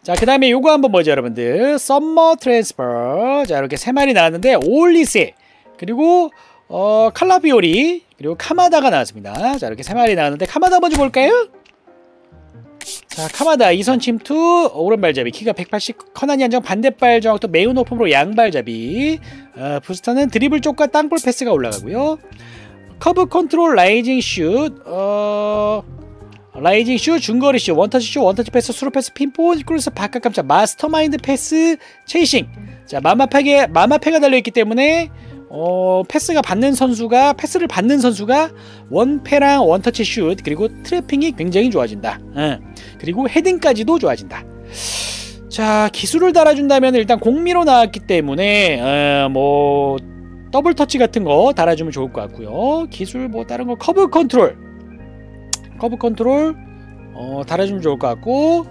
자, 그 다음에 요거 한번 보죠, 여러분들. 썸머 트랜스퍼. 자, 이렇게 3마리 나왔는데, 올리세. 그리고, 칼라비오리. 그리고 카마다가 나왔습니다. 자, 이렇게 3마리 나왔는데, 카마다 먼저 볼까요? 자, 카마다 이선 침투, 오른발잡이, 키가 180, 커나니 안정, 반대발 정확도 매우 높음으로 양발잡이. 부스터는 드리블 쪽과 땅볼 패스가 올라가고요. 커브 컨트롤, 라이징 슛, 라이징 슛, 중거리 슛, 원터치 슛, 원터치 패스, 스루 패스, 핀포인트 크루스, 바깥 깜짝, 마스터마인드 패스, 체이싱. 자, 마마패가 달려있기 때문에 패스를 받는 선수가 원패랑 원터치 슛, 그리고 트래핑이 굉장히 좋아진다. 그리고 헤딩까지도 좋아진다. 자, 기술을 달아준다면 일단 공미로 나왔기 때문에 뭐 더블 터치 같은 거 달아주면 좋을 것 같고요. 기술 뭐 다른 거 커브 컨트롤 달아주면 좋을 것 같고,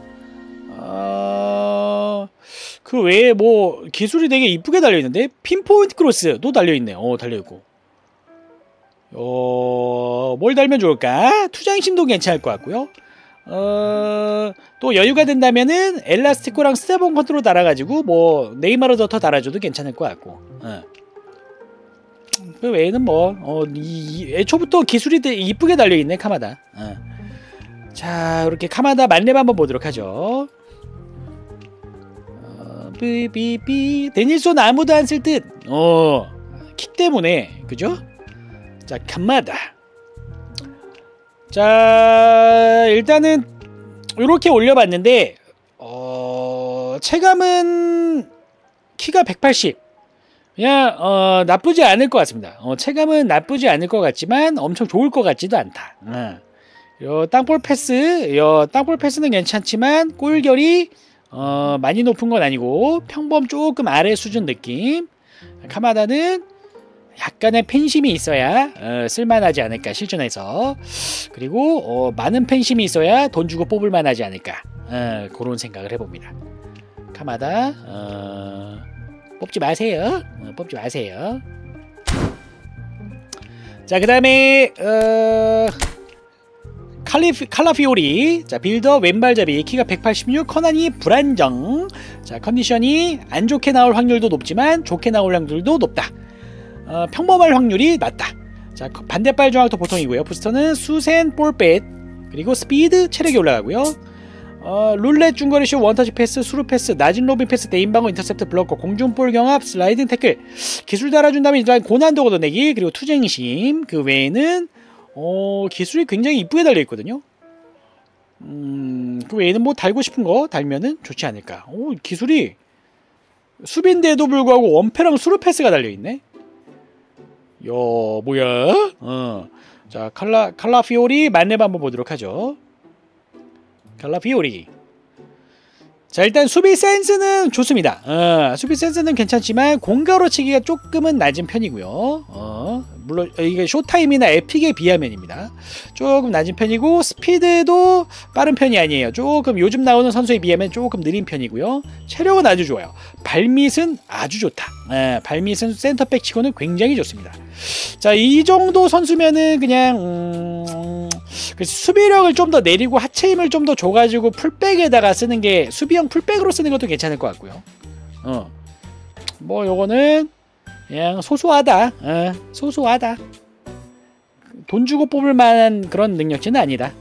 그 외에 뭐 기술이 되게 이쁘게 달려있는데, 핀포인트 크로스도 달려있네. 달려있고, 뭘 달면 좋을까? 투장심도 괜찮을 것 같고요. 또 여유가 된다면은 엘라스티코랑 스테본 컨트롤 달아가지고 뭐 네이마르 더 달아줘도 괜찮을 것 같고, 그 외에는 뭐 애초부터 기술이 되게 이쁘게 달려있네, 카마다. 자, 이렇게 카마다 만렙 한번 보도록 하죠. 데닐손 아무도 안 쓸 듯. 킥 때문에, 그죠? 자, 카마다. 자, 일단은 이렇게 올려봤는데, 체감은 키가 180. 그냥 나쁘지 않을 것 같습니다. 체감은 나쁘지 않을 것 같지만 엄청 좋을 것 같지도 않다. 땅볼 패스는 괜찮지만 골결이 많이 높은 건 아니고 평범 조금 아래 수준 느낌. 카마다는 약간의 팬심이 있어야 쓸만하지 않을까, 실전에서. 그리고 많은 팬심이 있어야 돈 주고 뽑을 만하지 않을까, 그런 생각을 해봅니다. 카마다 뽑지 마세요. 뽑지 마세요. 자, 그 다음에 칼라피오리. 자, 빌더 왼발잡이, 키가 186, 커나니 불안정. 자, 컨디션이 안 좋게 나올 확률도 높지만 좋게 나올 확률도 높다. 평범할 확률이 낮다. 자, 반대발 정확도 보통이고요. 부스터는 수센 볼뱃, 그리고 스피드, 체력이 올라가고요. 룰렛, 중거리 슛, 원터치 패스, 수루 패스, 낮은 로빙 패스, 대인방어, 인터셉트, 블로커, 공중볼 경합, 슬라이딩 태클. 기술 달아준다면 일단 고난도 걷어내기, 그리고 투쟁심. 그 외에는 기술이 굉장히 이쁘게 달려있거든요. 그 외에는 뭐 달고 싶은 거 달면은 좋지 않을까. 기술이 수비인데도 불구하고 원패랑 수루 패스가 달려있네. 뭐야? 자, 칼라피오리 만렙 한번 보도록 하죠. 칼라피오리. 자, 일단 수비 센스는 좋습니다. 수비 센스는 괜찮지만 공가로치기가 조금은 낮은 편이고요. 물론 이게 쇼타임이나 에픽에 비하면입니다. 조금 낮은 편이고, 스피드도 빠른 편이 아니에요. 조금 요즘 나오는 선수에 비하면 조금 느린 편이고요. 체력은 아주 좋아요. 발밑은 아주 좋다. 발밑은 센터백 치고는 굉장히 좋습니다. 자, 이 정도 선수면은 그냥 수비력을 좀 더 내리고 하체 힘을 좀 더 줘가지고 풀백에다가 쓰는 게, 수비형 풀백으로 쓰는 것도 괜찮을 것 같고요. 뭐 요거는 그냥 소소하다. 소소하다. 돈 주고 뽑을 만한 그런 능력치는 아니다.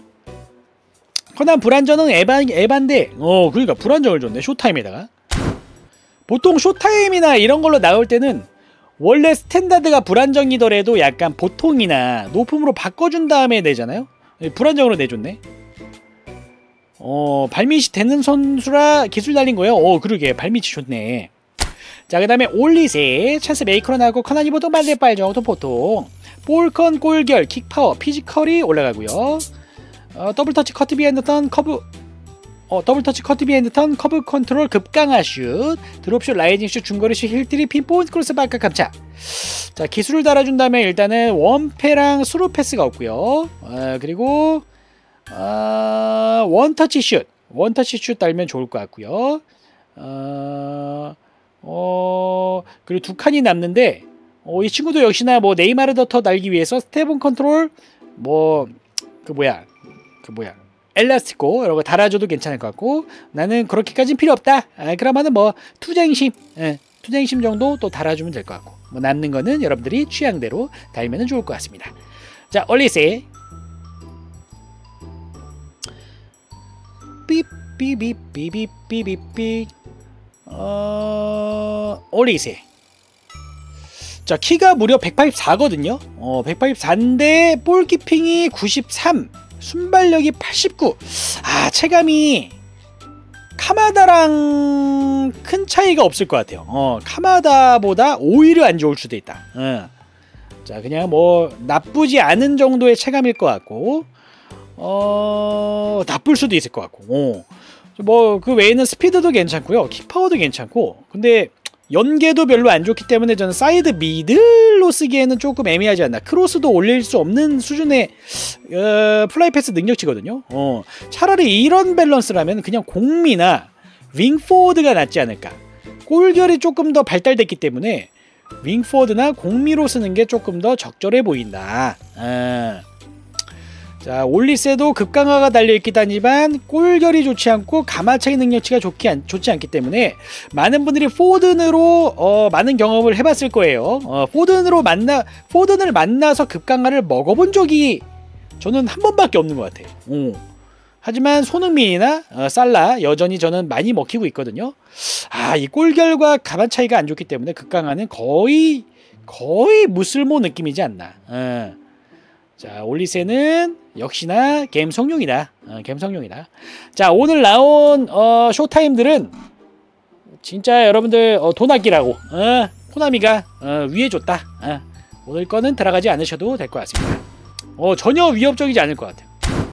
커난 불안전은 에반데, 그러니까 불안정을 줬네, 쇼타임에다가. 보통 쇼타임이나 이런 걸로 나올 때는 원래 스탠다드가 불안정이더라도 약간 보통이나 높음으로 바꿔준 다음에 내잖아요. 불안정으로 내줬네. 발밑이 되는 선수라 기술 달린 거예요. 그러게 발밑이 좋네. 자, 그 다음에 올리세, 찬스 메이커로 나오고, 커나니 보통 반대발 정도 보통, 볼컨, 골결, 킥파워, 피지컬이 올라가고요. 더블터치 커트 비하인드 턴 커브, 더블터치 커트 비하인드 턴 커브 컨트롤 급강화 슛, 드롭슛, 라이징 슛, 중거리 슛, 힐트리, 핀포인트 크로스, 바깥 감차. 자, 기술을 달아준다면 일단은 원패랑 스루 패스가 없고요. 그리고 원터치 슛 달면 좋을 것 같고요. 그리고 두 칸이 남는데, 이 친구도 역시나 뭐 네이마르 더 달기 위해서 스테본 컨트롤, 뭐 그 뭐야 엘라스티코 이런 거 달아줘도 괜찮을 것 같고 나는 그렇게까지는 필요 없다. 그러면은 뭐 투쟁심 투쟁심 정도 또 달아주면 될 것 같고 뭐 남는 거는 여러분들이 취향대로 달면은 좋을 것 같습니다. 자 올리세 삐삐삐삐삐삐삐 올리세 자 키가 무려 184거든요. 184인데 볼키핑이 93 순발력이 89. 체감이 카마다랑 큰 차이가 없을 것 같아요. 카마다보다 오히려 안 좋을 수도 있다. 자 그냥 뭐 나쁘지 않은 정도의 체감일 것 같고 나쁠 수도 있을 것 같고 뭐 그 외에는 스피드도 괜찮고요 킥파워도 괜찮고 근데 연계도 별로 안 좋기 때문에 저는 사이드 미들로 쓰기에는 조금 애매하지 않나. 크로스도 올릴 수 없는 수준의 플라이 패스 능력치거든요. 차라리 이런 밸런스라면 그냥 공미나 윙포워드가 낫지 않을까. 골결이 조금 더 발달됐기 때문에 윙포워드나 공미로 쓰는 게 조금 더 적절해 보인다. 자 올리세도 급강화가 달려있긴 하지만 골결이 좋지 않고 가마차기 능력치가 좋지 않기 때문에 많은 분들이 포든으로 많은 경험을 해봤을 거예요. 포든을 만나서 급강화를 먹어본 적이 저는 한 번밖에 없는 것 같아요. 하지만 손흥민이나 살라 여전히 저는 많이 먹히고 있거든요. 이 골결과 가만 차이가 안 좋기 때문에 급강화는 거의 무슬모 느낌이지 않나. 자 올리세는 역시나 갬성용이다. 갬성용이다. 자 오늘 나온 쇼타임들은 진짜 여러분들 돈 아끼라고 코나미가 위해 줬다. 오늘 거는 들어가지 않으셔도 될 것 같습니다. 전혀 위협적이지 않을 것 같아요.